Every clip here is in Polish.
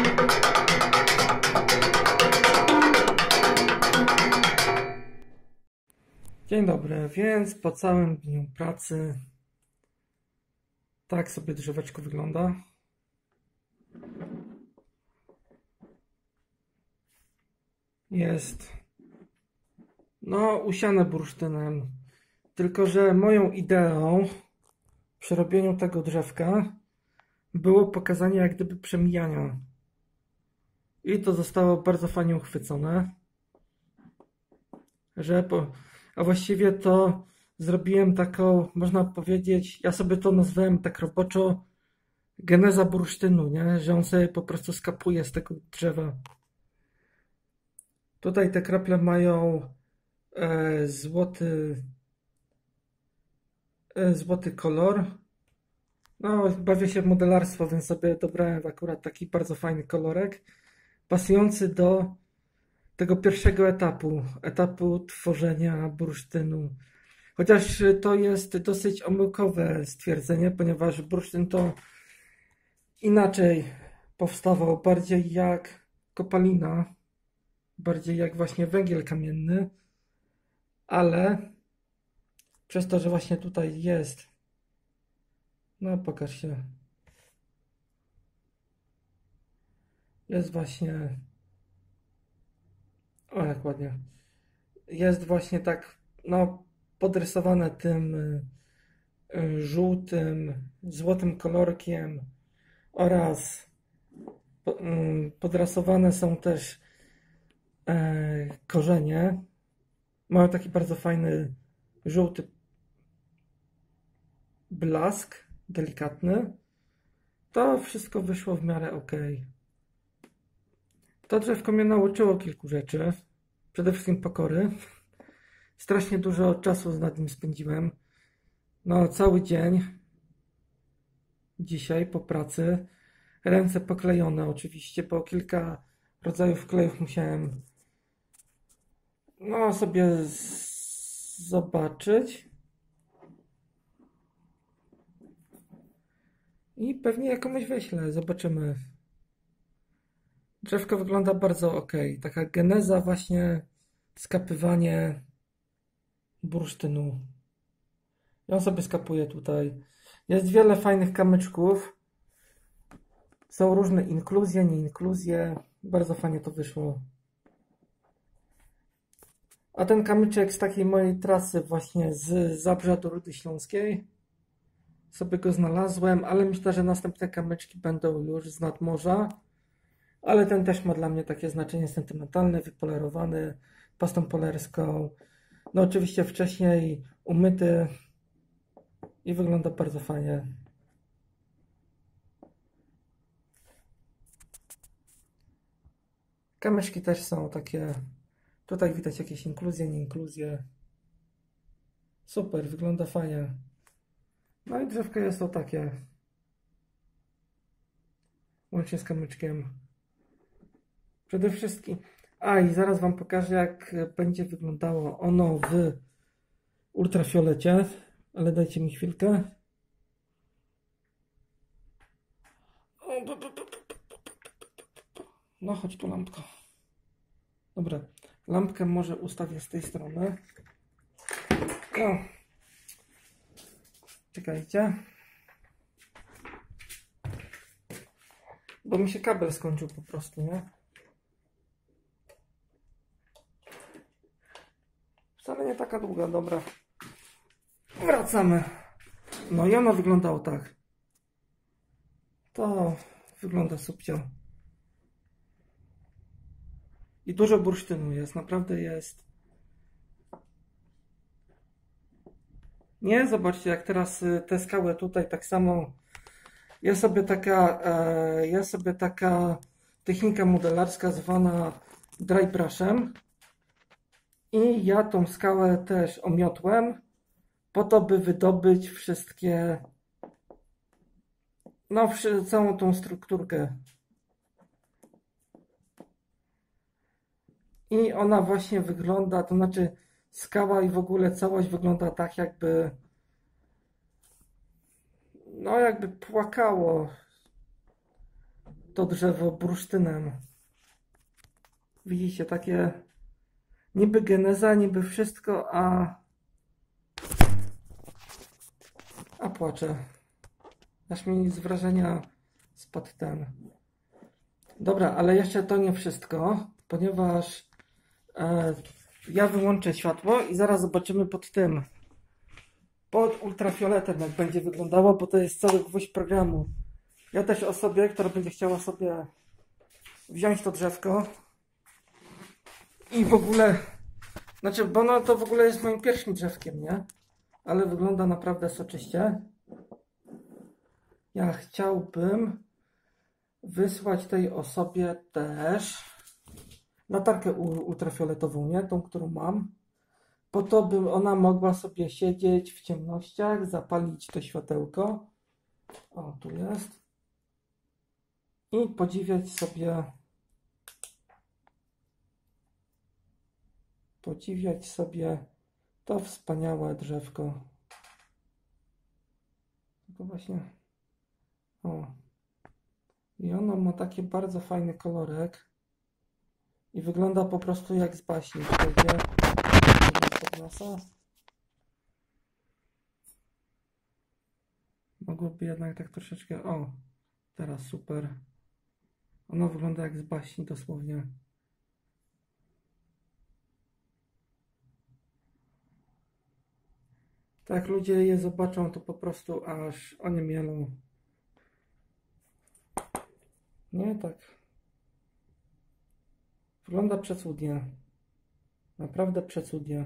Dzień dobry, więc po całym dniu pracy tak sobie drzeweczko wygląda. Jest usiane bursztynem, tylko że moją ideą przy robieniu tego drzewka było pokazanie jak gdyby przemijania. I to zostało bardzo fajnie uchwycone, a właściwie to zrobiłem taką, można powiedzieć, ja sobie to nazwałem tak roboczo geneza bursztynu, nie? Że on sobie po prostu skapuje z tego drzewa. Tutaj te krople mają złoty kolor. Bawię się w modelarstwo, więc sobie dobrałem akurat taki bardzo fajny kolorek, pasujący do tego pierwszego etapu tworzenia bursztynu. Chociaż to jest dosyć omyłkowe stwierdzenie, ponieważ bursztyn to inaczej powstawał, bardziej jak kopalina, bardziej jak właśnie węgiel kamienny, ale przez to, że właśnie tutaj jest, pokaż się, jest właśnie, jak ładnie, jest właśnie tak, podrysowane tym żółtym, złotym kolorkiem oraz podrasowane są też korzenie. Mają taki bardzo fajny żółty blask, delikatny. To wszystko wyszło w miarę ok. To drzewko mnie nauczyło kilku rzeczy. Przede wszystkim pokory. Strasznie dużo czasu nad nim spędziłem. Cały dzień. Dzisiaj po pracy. Ręce poklejone oczywiście, bo kilka rodzajów klejów musiałem sobie zobaczyć. I pewnie jakąś wyślę. Zobaczymy. Drzewko wygląda bardzo ok. Taka geneza właśnie, skapywanie bursztynu. Ja sobie skapuję tutaj. Jest wiele fajnych kamyczków. Są różne inkluzje, nieinkluzje. Bardzo fajnie to wyszło. A ten kamyczek z takiej mojej trasy właśnie z Zabrza do Rudy Śląskiej. Sobie go znalazłem, ale myślę, że następne kamyczki będą już z nadmorza. Ale ten też ma dla mnie takie znaczenie sentymentalne, wypolerowany pastą polerską. Oczywiście wcześniej umyty i wygląda bardzo fajnie. Kamyczki też są takie, tutaj widać jakieś inkluzje, nieinkluzje. Super, wygląda fajnie. I drzewko jest to takie. Łącznie z kamyczkiem. Przede wszystkim. I zaraz Wam pokażę, jak będzie wyglądało ono w ultrafiolecie. Ale dajcie mi chwilkę. Chodź tu lampko. Dobra, lampkę może ustawię z tej strony. Czekajcie. Bo mi się kabel skończył po prostu, nie? Wcale nie taka długa, dobra. Wracamy. I ono wyglądało tak. To wygląda subcio. I dużo bursztynu jest, naprawdę jest. Nie, zobaczcie, jak teraz te skały tutaj tak samo. Jest sobie taka technika modelarska zwana dry brushem. I ja tą skałę też omiotłem po to, by wydobyć wszystkie, całą tą strukturkę. I ona właśnie wygląda, to znaczy skała i w ogóle całość wygląda tak, jakby jakby płakało. to drzewo bursztynem. Widzicie, takie niby geneza, niby wszystko, a płacze. Aż mi z wrażenia spadł ten. Dobra, ale jeszcze to nie wszystko, ponieważ ja wyłączę światło i zaraz zobaczymy pod tym. Pod ultrafioletem jak będzie wyglądało, bo to jest cały gwóźdź programu. Ja też osobie, która będzie chciała sobie wziąć to drzewko i w ogóle, znaczy, bo no to w ogóle jest moim pierwszym drzewkiem, nie? Ale wygląda naprawdę soczyście. Ja chciałbym wysłać tej osobie też latarkę ultrafioletową, nie? Tą, którą mam. Po to, by ona mogła sobie siedzieć w ciemnościach, zapalić to światełko. O, tu jest. I podziwiać sobie to wspaniałe drzewko. To właśnie. O. I ono ma taki bardzo fajny kolorek. I wygląda po prostu jak z baśni. Mogłoby jednak tak troszeczkę... O, teraz super. Ono wygląda jak z baśni dosłownie. Tak jak ludzie je zobaczą, to po prostu aż oni mielą. Nie, tak. Wygląda przecudnie. Naprawdę przecudnie.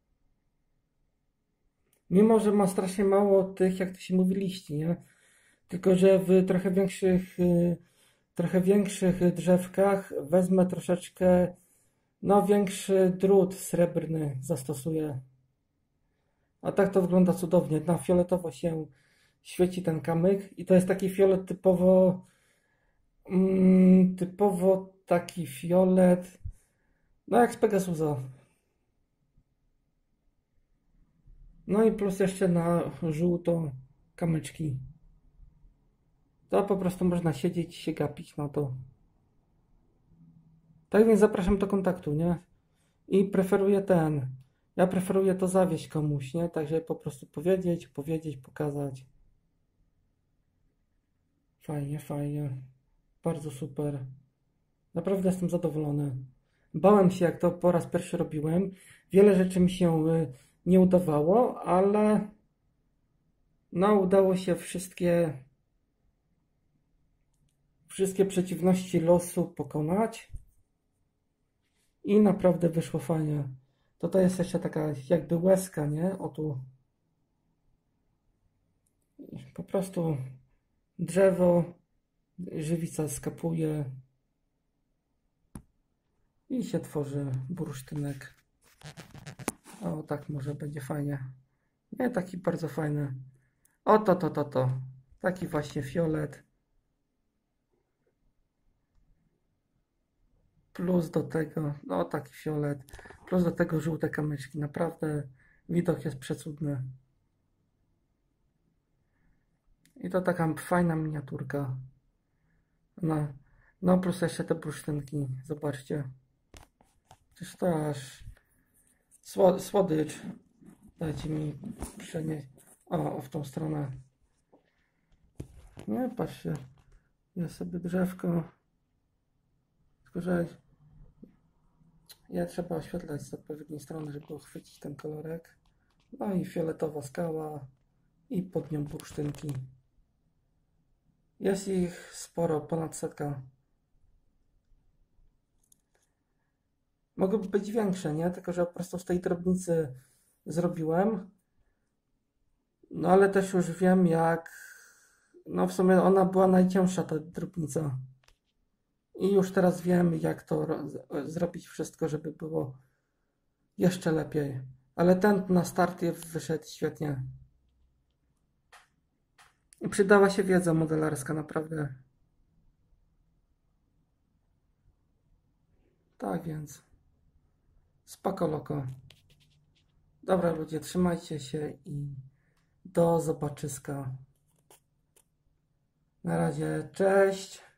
Mimo, że ma strasznie mało tych, jak to się mówi, liści, nie? Tylko, że w trochę większych drzewkach wezmę troszeczkę, no, większy drut srebrny zastosuję. A tak to wygląda cudownie. Na fioletowo się świeci ten kamyk i to jest taki fiolet typowo taki fiolet, no jak z Pegasusa. No i plus jeszcze na żółto kamyczki. To po prostu można siedzieć i się gapić na to. Tak więc zapraszam do kontaktu, nie? I preferuję ja preferuję to zawieść komuś, nie? Także po prostu powiedzieć, pokazać. Fajnie, fajnie. Bardzo super. Naprawdę jestem zadowolony. Bałem się, jak to po raz pierwszy robiłem. Wiele rzeczy mi się nie udawało, ale no udało się wszystkie przeciwności losu pokonać i naprawdę wyszło fajnie. To jest jeszcze taka jakby łezka, nie? O tu. Po prostu drzewo, żywica skapuje i się tworzy bursztynek. O, tak może będzie fajnie. Nie, taki bardzo fajny. O, to. Taki właśnie fiolet. Plus do tego, no taki fiolet. Plus do tego żółte kamyczki. Naprawdę widok jest przecudny. I to taka fajna miniaturka. No plus jeszcze te bursztynki. Zobaczcie. Przecież to aż słodycz. Dajcie mi przenieść. O, w tą stronę. Nie, patrzcie. Jest sobie drzewko. Tylko, że trzeba oświetlać z odpowiedniej strony, żeby uchwycić ten kolorek. No i fioletowa skała. I pod nią bursztynki. Jest ich sporo, ponad 100. Mogłyby być większe, nie? Tylko, że po prostu z tej drobnicy zrobiłem. No ale też już wiem, jak... No w sumie ona była najcięższa, ta drobnica. I już teraz wiem, jak to zrobić wszystko, żeby było jeszcze lepiej. Ale ten na start wyszedł świetnie. I przydała się wiedza modelarska, naprawdę. Tak więc. Spoko loko. Dobra ludzie, trzymajcie się i do zobaczyska. Na razie, cześć.